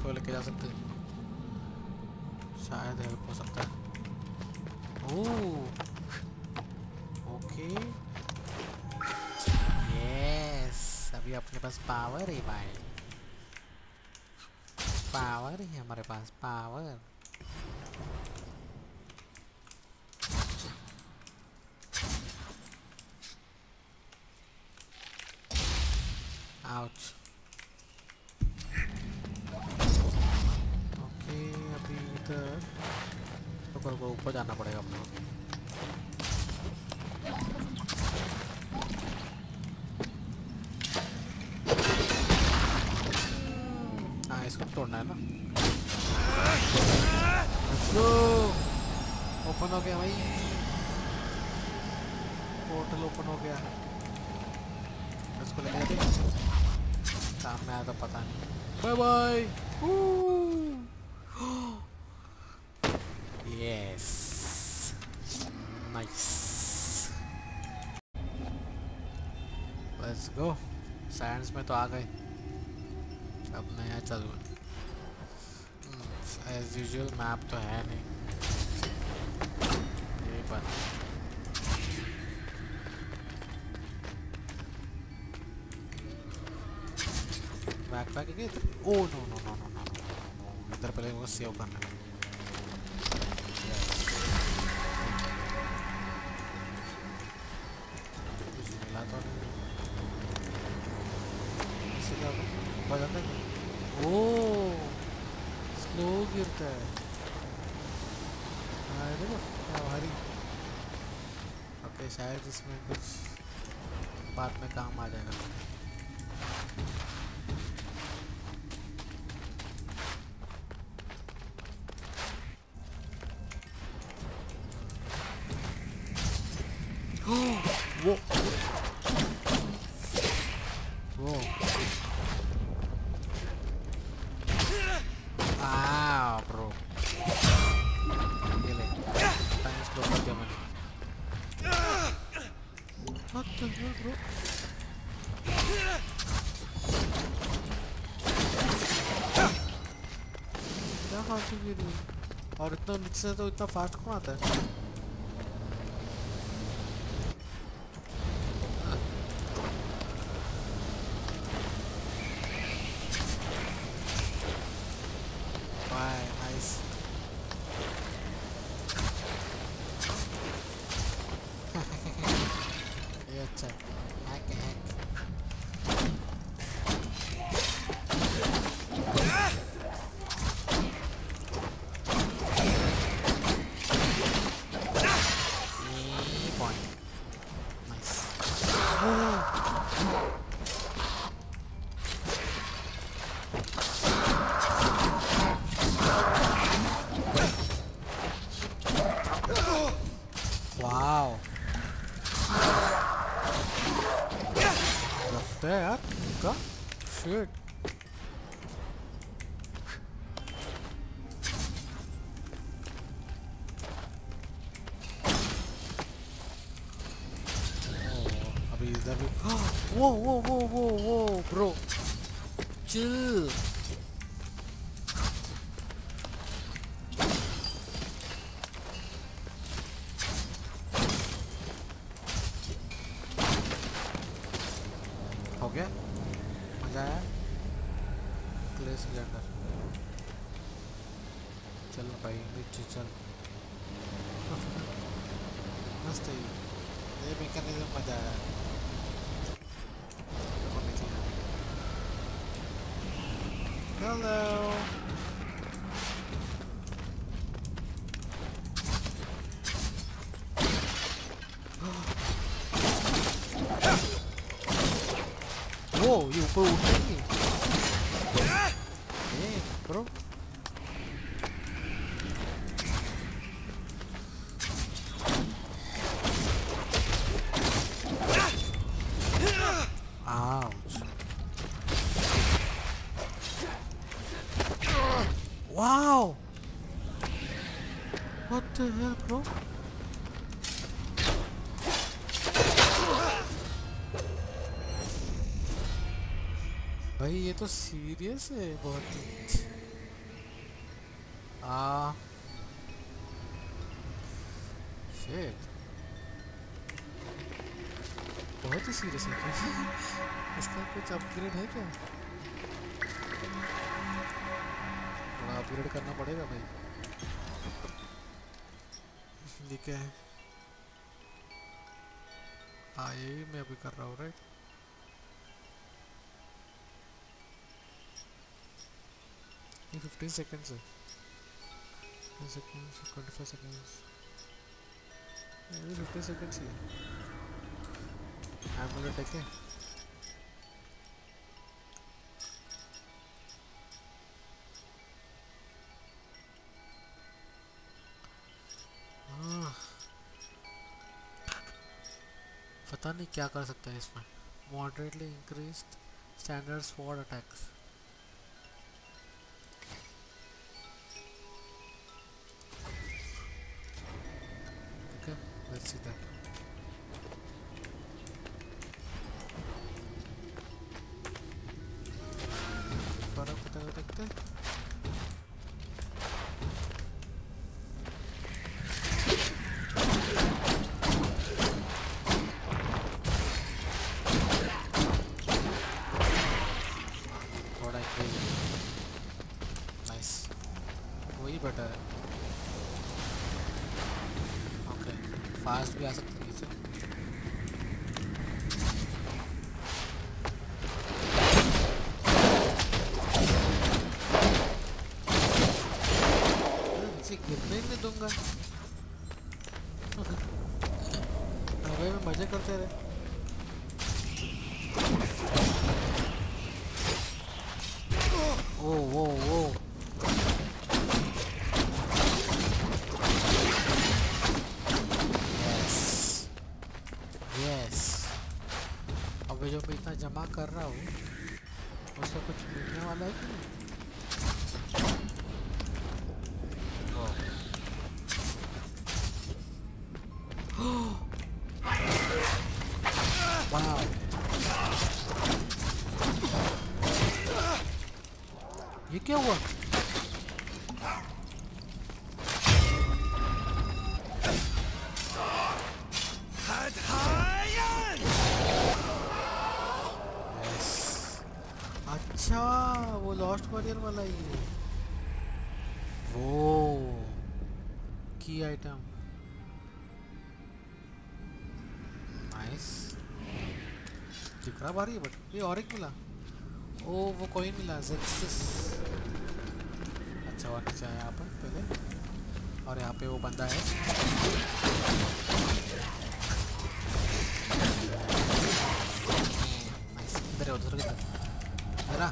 इसको लेके जा सकते हैं, शायद हेल्प हो सकता है। ओह ओके यस, अभी अपने पास पावर है भाई, पावर है हमारे पास, पावर। आउच। ओके अभी इधर तो ऊपर जाना पड़ेगा अपने को। हाँ इसको तोड़ना है ना। ओपन हो गया भाई, पोर्टल ओपन हो गया। इसको लेके जाते सामने आया तो पता नहीं। Bye bye. Yes nice, let's go. Science में तो आ गए, अब नया चालू है। एज यूजुअल मैप तो है नहीं, ये बात। बैकपैक है इधर। Oh no no no no no no, इधर पहले वो सेव करना है। कुछ मिला तो नहीं, सीधा बजाता है। ओह स्लो गिरता है। हाँ देखो क्या भारी। ओके शायद इसमें कुछ बाद में काम आ जाएगा। वो वो ब्रो, ये ले टाइम स्लो कर दिया मैंने। What the hell bro? क्या फास्ट गिर रही है, और इतना नीचे से तो इतना फास्ट कौन आता है? Shit. अभी इधर भी वो ब्रो चिल। हो गया, मजा आया। क्ले सिलेंडर, चल भाई नीचे चल। मस्त है ये मैकेनिज्म, मजा आया। हेलो वो ये ऊपर उठेंगे bro. Ouch. Wow. What the hell, bro? भाई ये तो सीरियस है बहुत ही। आ शिट, बहुत ही सीरियस है क्या? इसका कुछ अपग्रेड है क्या? थोड़ा अपग्रेड करना पड़ेगा भाई। ठीक है, हाँ यही मैं अभी कर रहा हूँ राइट। ये 15 सेकेंड्स है, 10 सेकेंड्स, 25 सेकेंड्स, ये 15 सेकेंड्स ही है। एमुलेट है क्या? पता नहीं क्या कर सकता है इसमें। Moderately increased standards for attacks. ठीक है, लेट्स सी दैट। फर्क पता कर सकते हैं। बेटर है। ओके, फास्ट भी आ सकते हैं इसे। इसे गिरने ही नहीं दूंगा। हवा में मजे करते रहे। ओ वो जो मैं इतना जमा कर रहा हूँ उससे कुछ मिलने वाला है कि नहीं? वाह, ये क्या हुआ? अच्छा, वो लॉस्ट वॉरियर वाला ही है। वो की आइटम, नाइस। दिख रहा भारी है बट ये और एक मिला। ओ वो कोई मिला, ज़ेक्सिस। अच्छा, और नीचे आया यहाँ पर पहले, और यहाँ पे वो बंदा है। नाइस, इधर है, उधर किधर मेरा।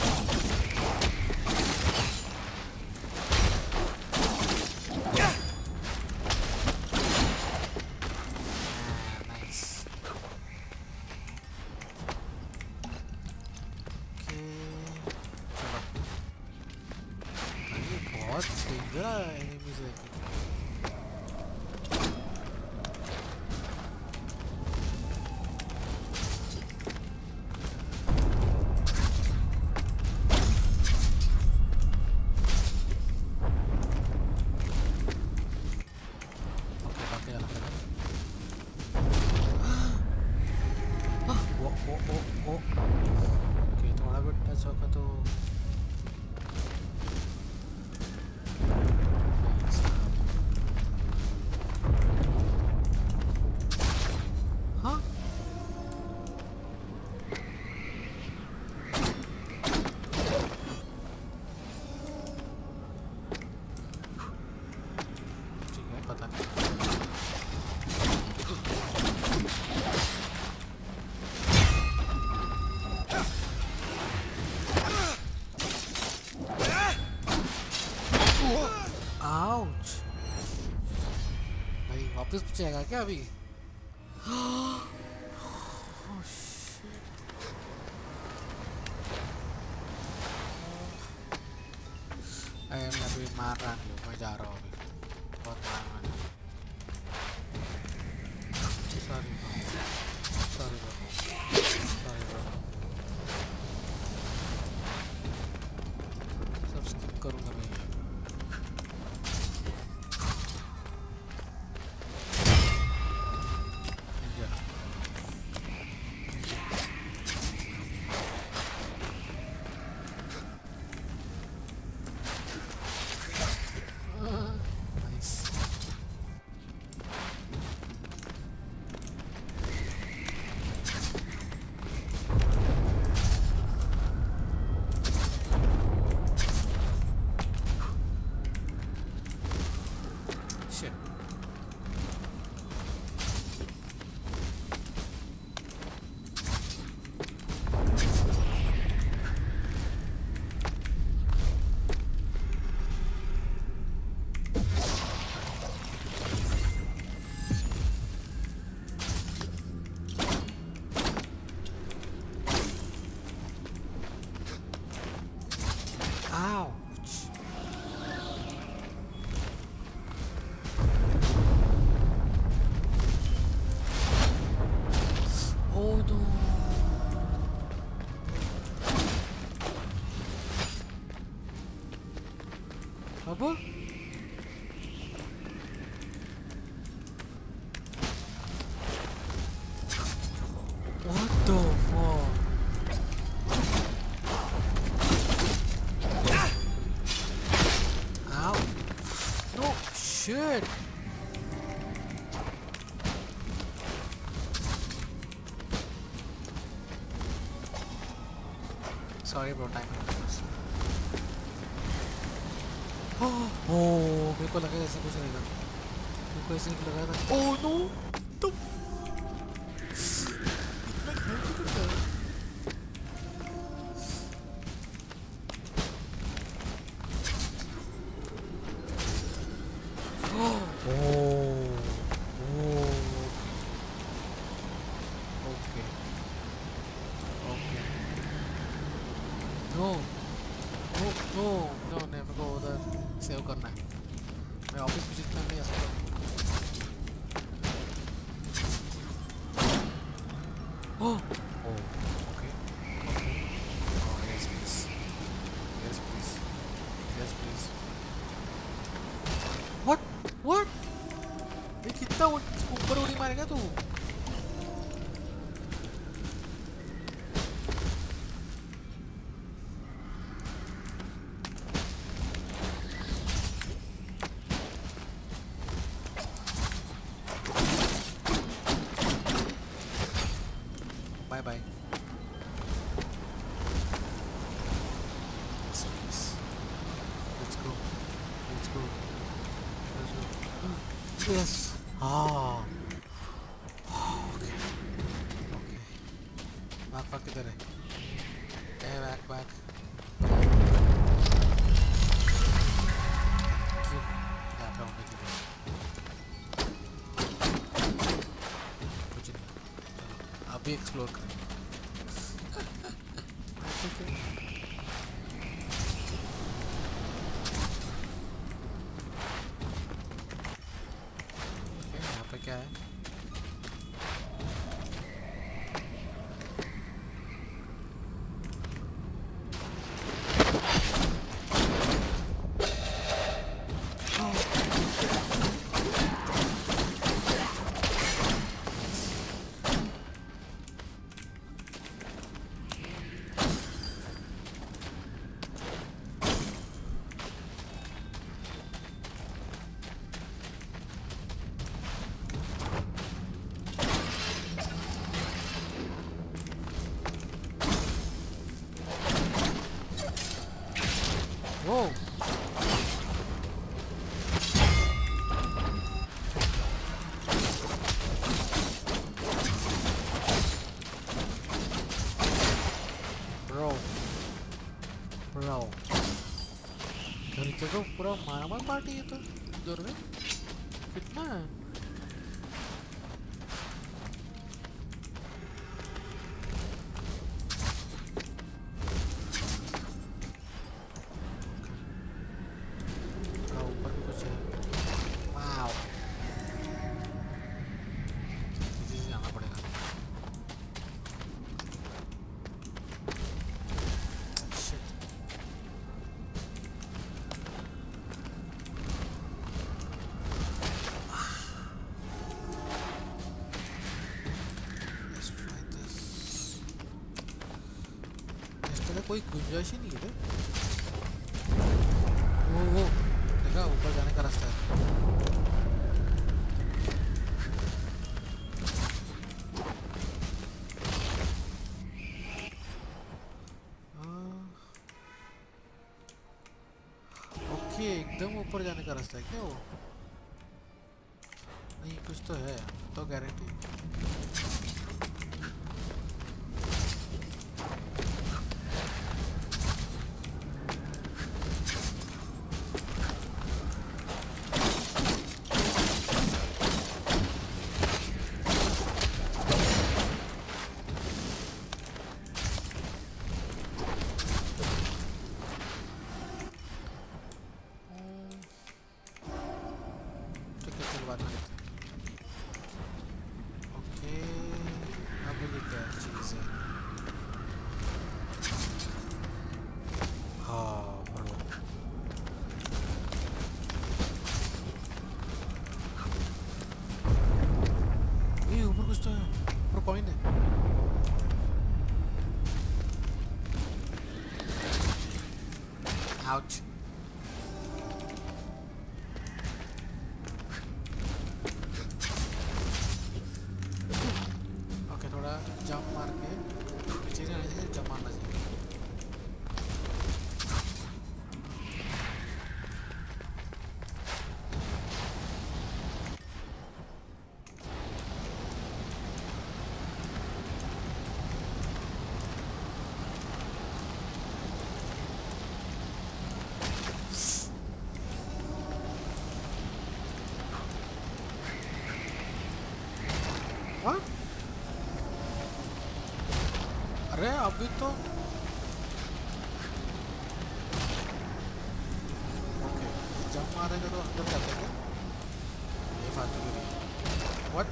वापस पूछेगा क्या अभी? मैं अभी मार रहा नहीं हूँ, मैं जा रहा हूँ अभी। बहुत मारना है। सॉरी सॉरी सॉरी, सब स्किप करूँगा मैं। अब what the fuck? Ow! No shit! Sorry bro, time. Oh, मेरे को लगा ऐसा कुछ रहेगा. मेरे को ऐसे लगा था. Oh no! तो इतना घर क्यों करता है? मेरे को उधर सेव करना है. मैं ऑफिस में जितना नहीं आ सकता. Oh, okay. Oh, yes please. What? ये कितना ऊपर उड़ी मारेगा तू? Bye. Let's go. Yes. Okay. Back किधर है? Back. कुछ नहीं. अभी एक्सप्लोर करें. यहाँ पे क्या है? Whoa! Bro. नीचे तो पूरा मारा पार्टी है तो जोर में कितना है? कोई गुंजाइश ही नहीं है. वो देखा ऊपर जाने का रास्ता है. ओके एकदम ऊपर जाने का रास्ता है क्या वो? नहीं कुछ तो है तो गारंटी. Okay. ouch. ओके थोड़ा जंप मार के पीछे जाने से जंप मारना चाहिए. What? अरे अभी तो ओके जंप मारेगा तो अंदर जाते क्या? ये फालतू की नहीं. What?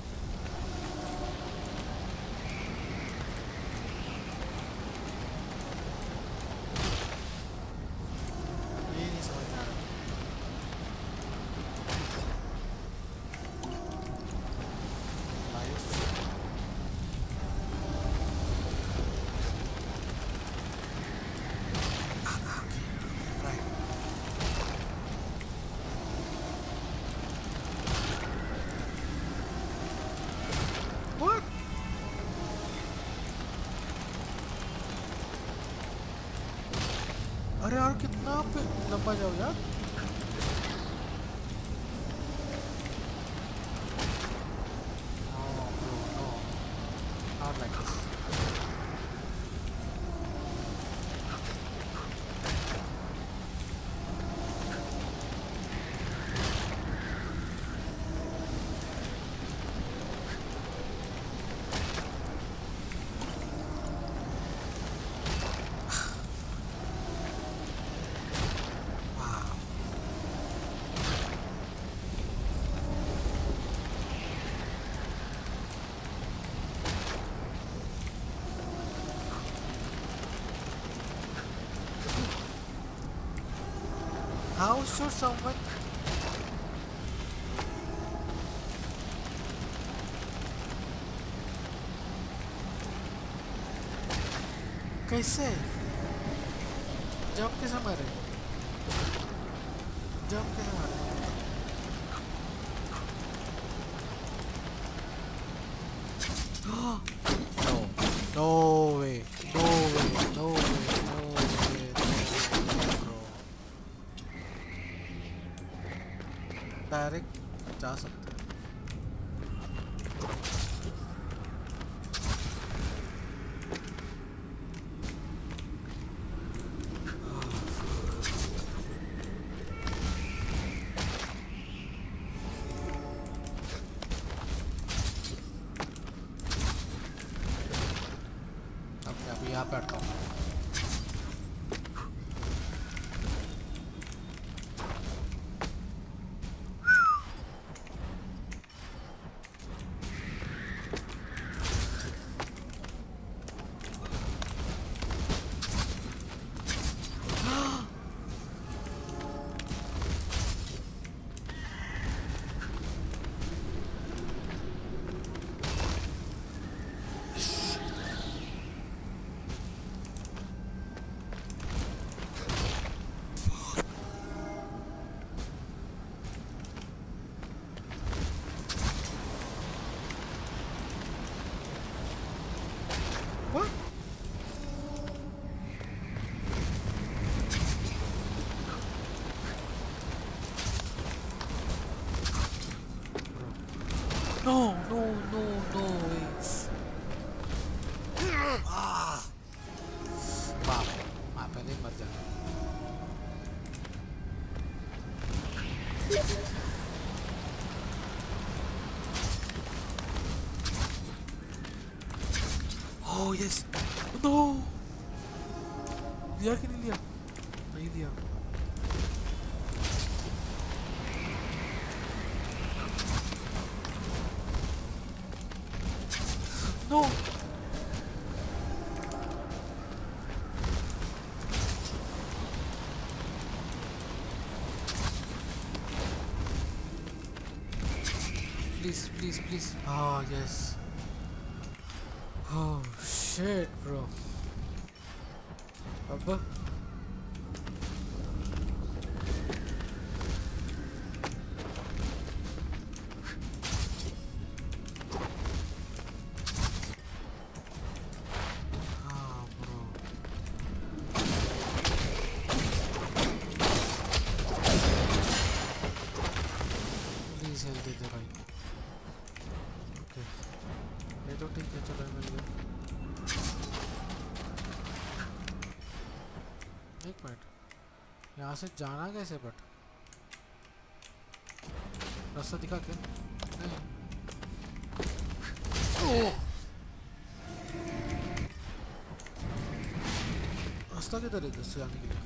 ये नहीं समझ में आ रहा. Life. Right. What? अरे यार कितना पे लंबा जाओ यार. No, bro, no. Not like this. Wow. How should someone कैसे जंप कैसे मारे? जंप कैसे मारे? No, no way, no way, no way, no way, no way, bro. Direct जा सकते हैं. अब मैं अभी यहाँ पे अटका हूँ. What? No, no, no, no ways. Ah! बाप मैं पहले ही मर जाता. Oh yes. No. लिया कि नहीं लिया? नहीं लिया. No. Please, please, please. Ah, yes. Oh shit, bro. Abba. यहाँ से जाना कैसे बट रास्ता दिखा क्या? नहीं। ओह! रास्ता किधर है इधर से जाने के लिए?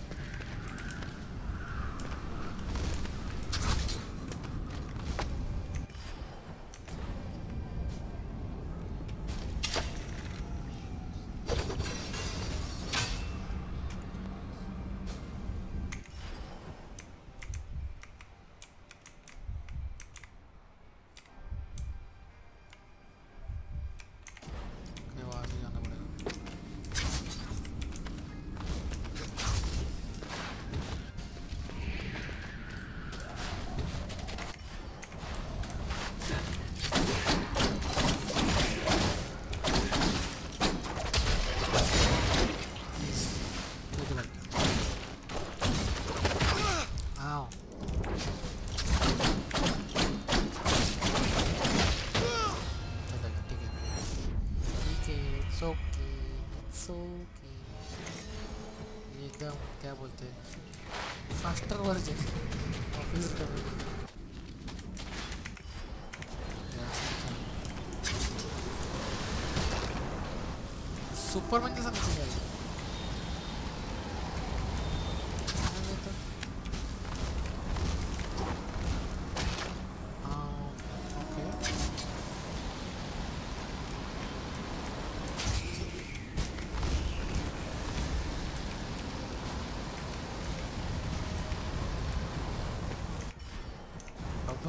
वहाँ से जाना पड़ेगा। आओ। चलेगा, ठीक है। ठीक है, it's okay, it's okay। ये एकदम क्या बोलते हैं, फास्टर वर्जन ऑफिस का। सुपरमैन जैसा नहीं चाहिए। ओके। अब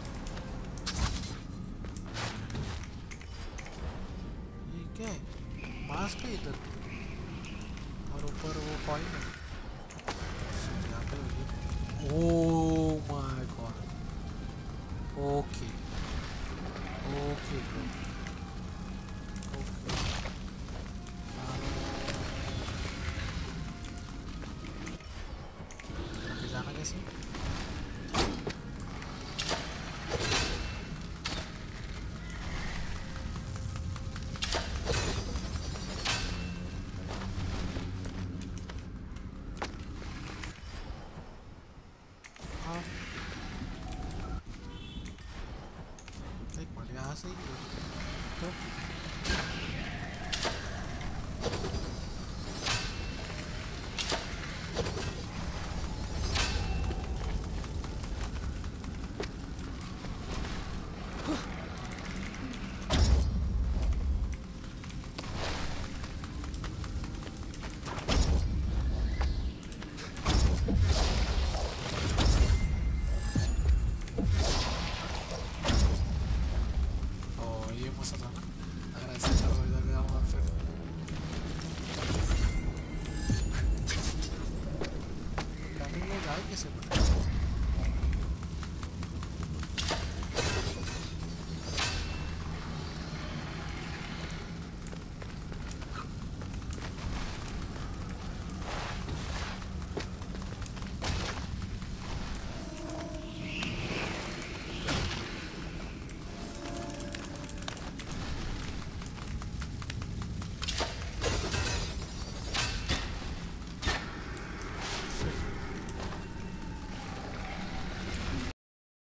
ये क्या है? मास्क है इधर और ऊपर वो कॉइन है। यहाँ पे oh my God. Okay okay bro, okay. आगे जाना कैसे? हाँ, एक मिनट, यहाँ से ही